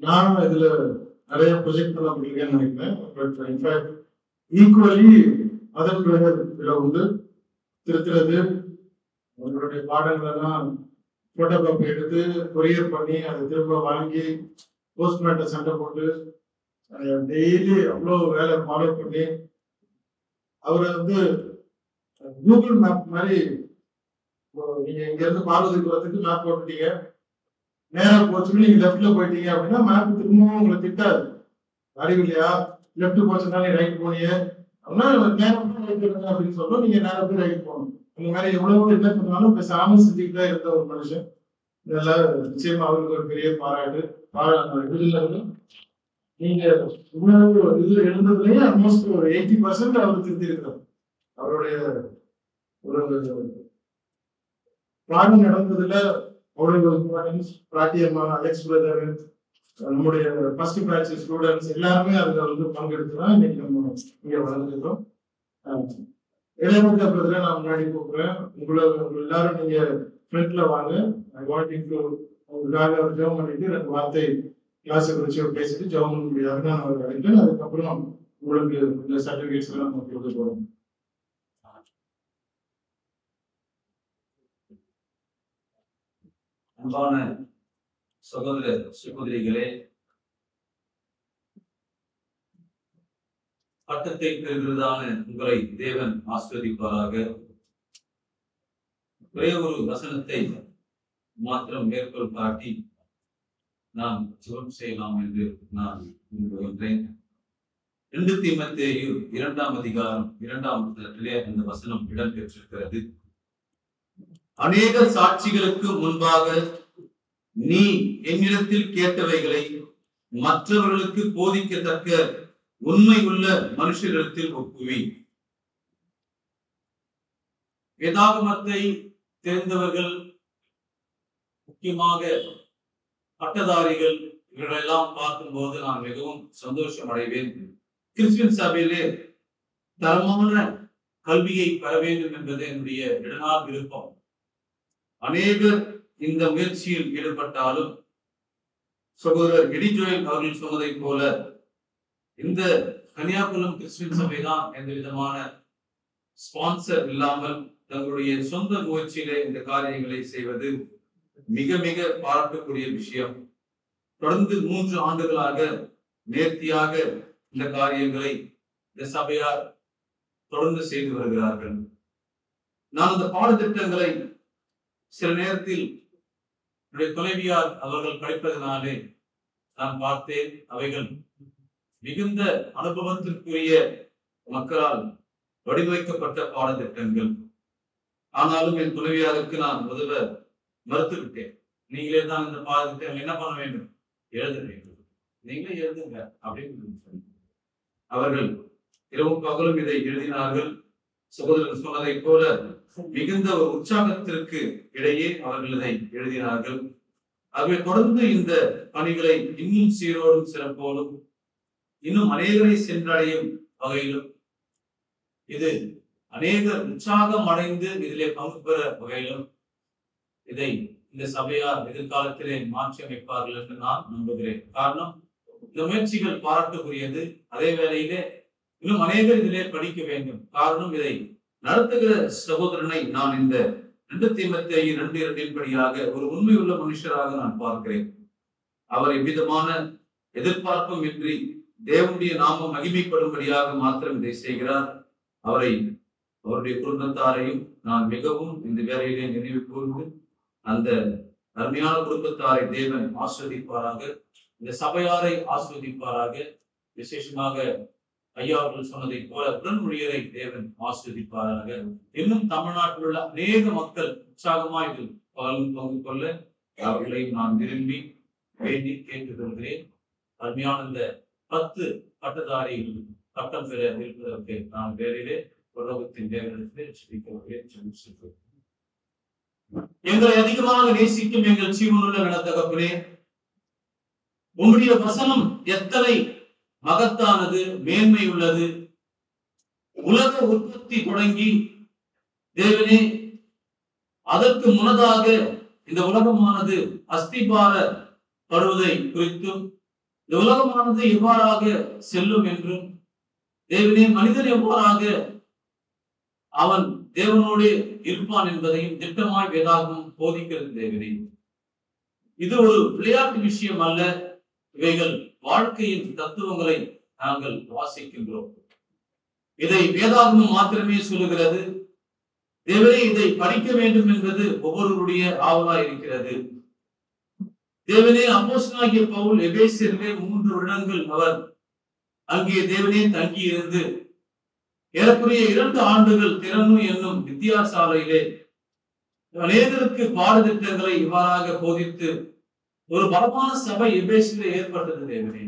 நான் இதுல நிறைய ப்ரொஜெக்ட் பண்ண முடியலன்னு நினைக்கிறேன். பட் இன்ஃபேக்ட் ஈக்குவலி அதன் பிறகு இதுல வந்து திருத்துறது, உங்களுடைய பாடங்கள் எல்லாம் போட்டோ காப்பி எடுத்து கொரியர் பண்ணி அதை திரும்ப வாங்கி போஸ்ட்மேன்ட்ட சண்டை போட்டு டெய்லி அவ்வளோ வேலை ஃபாலோ பண்ணி அவரை வந்து கூகுள் மேப் மாதிரி நீங்க இங்க இருந்து பார்வதிபுரத்துக்கு மேப் போட்டுட்டீங்க, நேரம் போச்சுன்னு நீங்க லெஃப்ட்ல போயிட்டீங்க அப்படின்னா மேப் திரும்பவும் உங்களை திட்டாது. அறிவு இல்லையா, லெஃப்ட் போச்சுன்னா நீ ரைட் போனியே அப்படின்னா நேரம் ரைட் அப்படின்னு சொல்லணும். நீங்க நேரம் போய் ரைட் போகணும். இந்த மாதிரி எவ்வளவு என்ன பண்ணாலும் பேசாம செஞ்சுக்கிட்டே இருந்த ஒரு மனுஷன். இதெல்லாம் நிச்சயமா அவருக்கு ஒரு பெரிய பாராட்டு. இதுல நீங்க இவ்வளவு இது எழுந்ததுலயே ஆல்மோஸ்ட் ஒரு 80% அவர் திருத்தி இருக்கிறார். அவருடைய ஒரு பாடம் நடந்ததுல அவ்வளவு இம்பார்ட்டன்ஸ். பிராட்டியம்மா, அலெக்ஸ் பிரதர், நம்முடைய ஃபர்ஸ்ட் பேட்ச் ஸ்டூடெண்ட்ஸ் எல்லாருமே அதுல வந்து பங்கெடுத்துதான் இன்னைக்கு நம்ம இங்க வளர்ந்துருக்கோம். இளையராஜா பிரதரை நான் முன்னாடி கூப்பிடுறேன். உங்களை எல்லாரும் நீங்க ஃப்ரெண்ட்ல வாங்க. ஐ வாண்ட் டு உங்களுக்காக ஜெபம் பண்ணிட்டு 2 வார்த்தை கிளாஸை குறிச்சு பேசிட்டு ஜெபம் பண்ண முடியாது நான் அவர் அழைக்கிறேன். அதுக்கப்புறம் உங்களுக்கு இந்த சர்டிபிகேட்ஸ் எல்லாம் நம்ம கொடுக்க போறோம். அன்பான சகோதர சகோதரிகளே, பட்டத்தை பெறுகிறதான உங்களை தேவன் ஆசீர்வதிப்பாராக. ஒரே ஒரு வசனத்தை மாத்திரம் மேற்கோள் காட்டி நாம் ஜெபம் செய்யலாம் என்று நான் விரும்புகின்றேன். 2 தீமோத்தேயு 2ஆம் அதிகாரம் 2ஆம் வசனத்திலே அந்த வசனம் இடம்பெற்றிருக்கிறது. அநேக சாட்சிகளுக்கு முன்பாக நீ என்னிடத்தில் கேட்டவைகளை மற்றவர்களுக்கு போதிக்கத்தக்க உண்மை உள்ள மனுஷரிடத்தில் ஒப்புவி. வேதாகமத்தை தெரிந்தவர்கள், முக்கியமாக பட்டதாரிகள், இவர்களெல்லாம் பார்க்கும்போது நான் மிகவும் சந்தோஷம் அடைவேன். கிறிஸ்துவின் சபையிலே தரமான கல்வியை பெற வேண்டும் என்பது என்னுடைய நெடுநாள் விருப்பம். அநேகர் இந்த முயற்சியில் ஈடுபட்டாலும் சகோதரர் எடிஜோயல் அவர்கள் சொன்னதை போல இந்த கன்னியாகுளம் கிறிஸ்துவின் சபைதான் எந்த விதமான ஸ்பான்சர் இல்லாமல் தங்களுடைய சொந்த முயற்சியிலே இந்த காரியங்களை செய்வது மிக மிக பாராட்டக்கூடிய விஷயம். தொடர்ந்து 3 ஆண்டுகளாக நேர்த்தியாக இந்த காரியங்களை இந்த சபையார் தொடர்ந்து செய்து வருகிறார்கள். நான் அந்த பாடத்திட்டங்களை சில நேரத்தில் என்னுடைய துணைவியார் அவர்கள் படிப்பதனாலே நான் பார்த்தேன். அவைகள் மிகுந்த அனுபவத்திற்குரிய மக்களால் வடிவமைக்கப்பட்ட பாடத்திட்டங்கள். ஆனாலும் என் துணைவியாருக்கு நான் உதவ மறுத்துவிட்டேன். நீங்களே தான் இந்த பாடத்திட்டம் என்ன பண்ண வேண்டும், எழுத வேண்டும், நீங்களே எழுதுங்க அப்படின்னு அவர்கள் இரவும் பகலும் இதை எழுதினார்கள். சகோதரர் சொன்னதை போல மிகுந்த ஒரு உற்சாகத்திற்கு இடையே அவர்கள் இதை எழுதினார்கள். ஆகவே தொடர்ந்து இந்த பணிகளை இன்னும் சீரோடும் சிறப்போடும் இன்னும் அநேகரை சென்றடையும் வகையிலும், இது அநேகர் உற்சாகம் அடைந்து இதிலே பங்கு பெற வகையிலும் இதை இந்த சபையார் எதிர்காலத்திலே மாற்றி அமைப்பார்கள் என்று நான் நம்புகிறேன். காரணம், இந்த முயற்சிகள் பாராட்டுக்குரியது. அதே வேளையிலே இன்னும் அநேகர் இதிலே படிக்க வேண்டும். காரணம், இதை நடத்துகிற சகோதரனை நான் இந்த 2 தீமோத்தேயு 2:2 படியாக ஒரு உண்மையுள்ள மனுஷராக நான் பார்க்கிறேன். அவர் எவ்விதமான எதிர்பார்ப்பும் இன்றி தேவனுடைய நாமம் மகிமைப்படும்படியாக மாத்திரம் இதை செய்கிறார். அவருடைய குடும்பத்தாரையும் நான் மிகவும் இந்த வேலையிலே நினைவு கூர்ந்து அந்த அருமையான குடும்பத்தாரை தேவன் ஆஸ்வதிப்பாராக, இந்த சபையாரை ஆஸ்வதிப்பாராக. விசேஷமாக ஐயா அவர்கள் சொன்னதை போல உடன்மொழியரை தேவன் ஆஸ்வதிப்பாராக. இன்னும் தமிழ்நாட்டில் உள்ள அநேக மக்கள் உற்சாகமாய் இதில் பங்கு கொள்ள அவர்களையும் நான் விரும்பி வேண்டி கேட்டுக்கொள்கிறேன். அருமையான இந்த 10 பட்டதாரிகள் பட்டம் பெற இருப்பதற்கு நான் வேறிலே உலகத்தின் தேவனிடத்திலே எங்களை அதிகமாக நேசிக்கும் எங்கள் ஜீவனுள்ள நடத்தகப்பனே, உங்களுடைய வசனம் எத்தனை மகத்தானது, மேன்மை உள்ளது. உலக உற்பத்தி தொடங்கி தேவனே, அதற்கு முன்னதாக இந்த உலகமானது அஸ்திபார படுவதை குறித்தும் இந்த உலகமானது எவ்வாறாக செல்லும் என்றும், தேவனே மனிதன் எவ்வாறாக அவன் தேவனோடு இருப்பான் என்பதையும் திட்டமாய் வேதாகமம் போதிக்கிறது. தேவனே, இது ஒரு விளையாட்டு விஷயம் அல்ல. இவைகள் வாழ்க்கையின் தத்துவங்களை நாங்கள் வாசிக்கின்றோம். இதை வேதாகமம் மாத்திரமே சொல்லுகிறது. தேவனே, இதை படிக்க வேண்டும் என்பது ஒவ்வொருவருடைய ஆவலாய் இருக்கிறது. தேவனே, அப்போஸ்தலனாகிய பவுல் எபேசியரிலே 3 வருடங்கள் அவர் அங்கே தேவனே தங்கி இருந்து ஏறக்குறைய 2 ஆண்டுகள் திறனு என்னும் வித்தியாசாலையிலே அநேகருக்கு பாடத்திட்டங்களை இவ்வாறாக போதித்து ஒரு பலமான சபை எபேசிலே ஏற்பட்டது. தேவனே,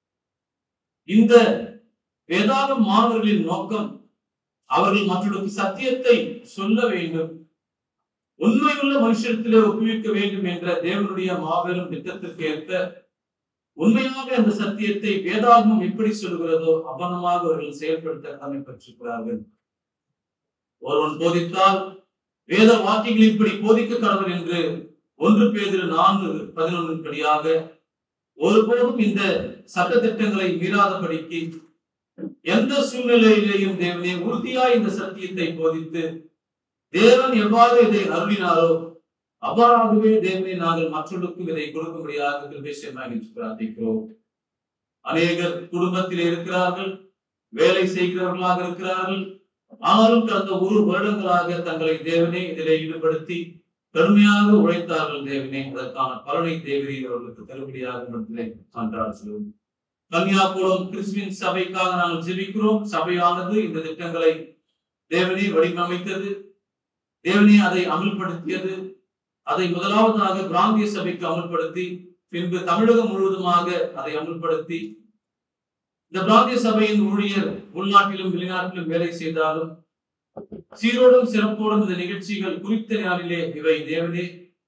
இந்த வேதாக மாணவர்களின் நோக்கம் அவர்கள் மற்றவர்களுக்கு சத்தியத்தை சொல்ல வேண்டும், உண்மையுள்ள மனுஷத்திலே ஒப்புவிக்க வேண்டும் என்ற தேவனுடைய மாபெரும் திட்டத்திற்கு ஏற்ப உண்மையாக அந்த சத்தியத்தை வேதாகமம் எப்படி சொல்கிறதோ அவனமாக அவர்கள் செயல்படுத்த கடமை பெற்றிருக்கிறார்கள். ஒருவன் போதித்தால் வேத வாக்கியங்கள் இப்படி போதிக்க கடவுள் என்று 1 பேதுரு 4:11 படியாக ஒருபோதும் இந்த சட்ட திட்டங்களை மீறாதபடிக்கு எந்த சூழ்நிலையிலேயும் தேவனே உறுதியாய் இந்த சத்தியத்தை போதித்து தேவன் எவ்வாறு இதை அருளினாரோ அவ்வாறாகவே தேவனை நாங்கள் மற்றவர்களுக்கும் இதை கொடுக்கும்படியாக கிருபை செய்யுமாறு பிரார்த்திக்கிறோம். அநேகர் குடும்பத்தில் இருக்கிறார்கள், வேலை செய்கிறவர்களாக இருக்கிறார்கள். ஆனாலும் கடந்த 1 வருடங்களாக தங்களை தேவனே இதிலே ஈடுபடுத்தி கடுமையாக உழைத்தார்கள். தேவனே, அதற்கான பலனை தேவரீர் அவர்களுக்கு தருபடியாக சான்றார்கள். கன்னியாகுளம் கிறிஸ்துவின் சபைக்காக நாங்கள் ஜெபிக்கிறோம். சபையானது இந்த திட்டங்களை தேவனே வடிவமைத்தது. தேவனே அதை அமல்படுத்தியது. அதை முதலாவதாக பிராந்திய சபைக்கு அமல்படுத்தி பின்பு தமிழகம் முழுவதுமாக அதை அமல்படுத்தி இந்த பிராந்திய சபையின் ஊழியர் உள்நாட்டிலும் வெளிநாட்டிலும் வேலை செய்தாலும் சீரோடும் சிறப்போடும் இந்த நிகழ்ச்சிகள் குறித்த நாளிலே இவை தேவனே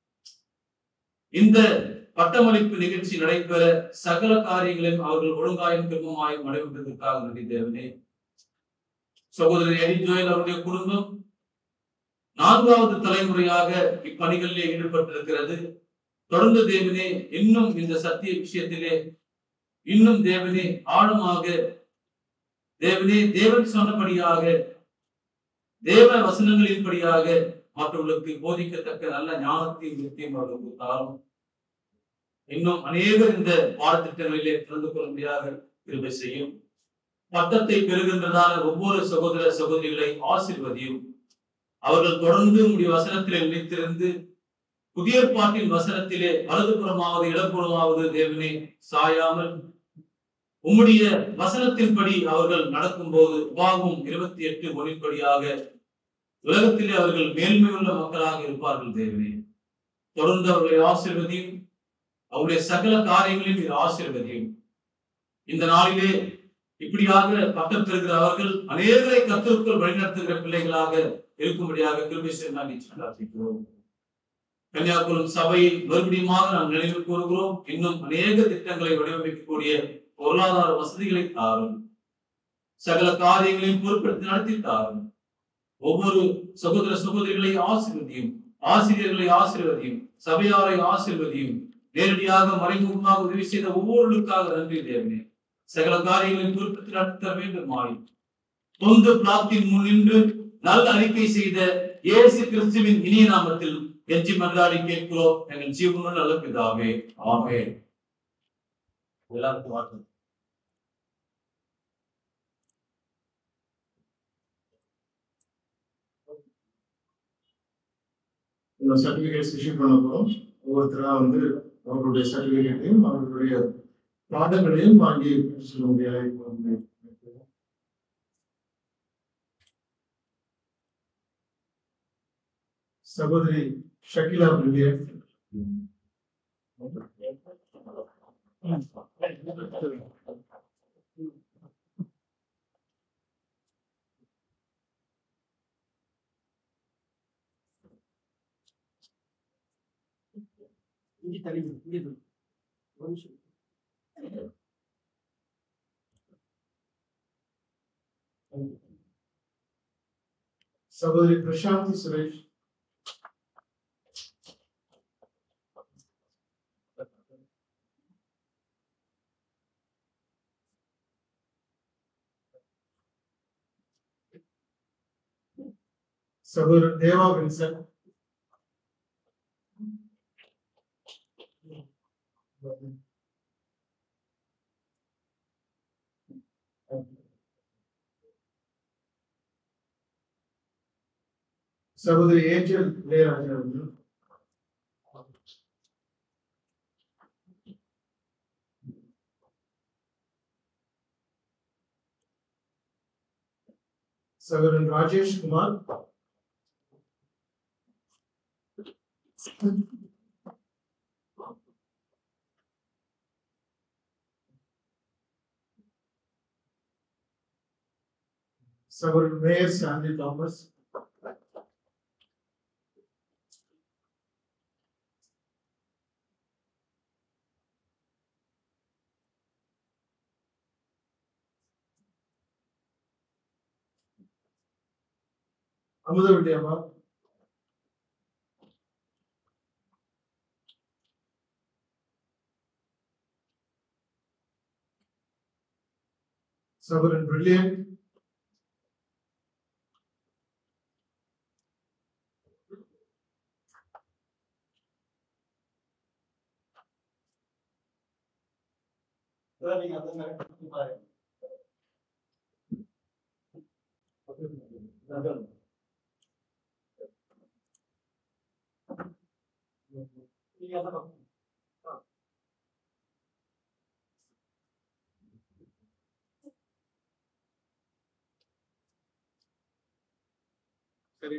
இந்த பட்டமளிப்பு நிகழ்ச்சி நடைபெற சகல காரியங்களையும் அவர்கள் ஒழுங்காயும் கிருபமாயும் நடைபெற்றதற்காக நன்றி. தேவனே, சகோதரர் எடி ஜோயல் அவருடைய குடும்பம் 4வது தலைமுறையாக இப்பணிகளிலே ஈடுபட்டிருக்கிறது. தொடர்ந்து தேவனே இன்னும் இந்த சத்திய விஷயத்திலே இன்னும் தேவனே ஆழமாக தேவனே தேவன் சொன்னபடியாக தேவ வசனங்களின்படியாக மற்றவர்களுக்கு போதிக்கத்தக்க நல்ல ஞானத்தையும் விருத்தியும் அவர்களுக்கு தாரும். இன்னும் அநேகர் இந்த பாடத்திட்டங்களிலே கலந்து கொள்ள முடியாத கிருபை செய்யும். பட்டத்தை பெறுகின்றதான ஒவ்வொரு சகோதர சகோதரிகளை ஆசீர்வதியும். அவர்கள் தொடர்ந்து உம்முடைய வசனத்திலே நிலைத்திருந்து புதிய ஏற்பாட்டின் வசனத்திலே வலதுபுறமாவது இடப்புறமாவது தேவனே சாயாமல் உம்முடைய வசனத்தின்படி அவர்கள் நடக்கும் போது உபாகமம் 28:1 உலகத்திலே அவர்கள் மேன்மையுள்ள மக்களாக இருப்பார்கள். தேவனே, தொடர்ந்து அவர்களை ஆசீர்வதியும். அவருடைய சகல காரியங்களையும் ஆசீர்வதியும். இந்த நாளிலே இப்படியாக பட்டம் பெறுகிற அவர்கள் அநேகரை கர்த்தருக்குள் வழிநடத்துகிற பிள்ளைகளாக இருக்கும்படியாக கிருபை செய்து பிரார்த்திக்கிறோம். கன்னியாகுளம் சபையை மறுபடியுமாக நாம் நினைவு கூறுகிறோம். இன்னும் அநேக திட்டங்களை வடிவமைக்கக்கூடிய பொருளாதார வசதிகளை தாரும். சகல காரியங்களையும் பொறுப்பெடுத்து நடத்தி தாரும். ஒவ்வொரு சகோதர சகோதரிகளை ஆசீர்வதியும். ஆசிரியர்களை ஆசீர்வதியும். சபையாரை ஆசீர்வதியும். நேரடியாக மறைமுகமாக உதவி செய்த ஒவ்வொருவருக்காக நன்றி. தேவனே, சகல காரியங்களையும் பொறுப்பெடுத்து நடத்த வேண்டுமாய் தொந்து பிளாத்தின் முன்னின்று நல்ல அறிக்கை செய்த இயேசு கிறிஸ்துவின் இனிய நாமத்தில் கெஞ்சி மன்றாடி கேட்கிறோம் எங்கள் ஜீவனுள்ள நல்ல பிதாவே, ஆமென். எல்லாருக்கும் வாழ்த்து. இந்த சர்டிபிகேட்ஸ் இஷ்யூ பண்ண போறோம். ஒவ்வொருத்தரா அவர்களுடைய சர்டிபிகேட்டையும் அவர்களுடைய பாடங்களையும் வாங்கி சொல்ல முடியாது. சகோதரி ஷகிலா பிரில்லியன்ட். சகோதரி பிரசாந்தி சுரேஷ். சகோதரர் தேவா வில்சன், சகோதரி ஏஞ்சல் இளையராஜா அவர்கள், சகோதரன் ராஜேஷ் குமார், சகோதரன் மேயர் சாண்டி தாமஸ், அமுதவள்ளி அம்மா, சகோதரன் பிரில்லியன், சரி.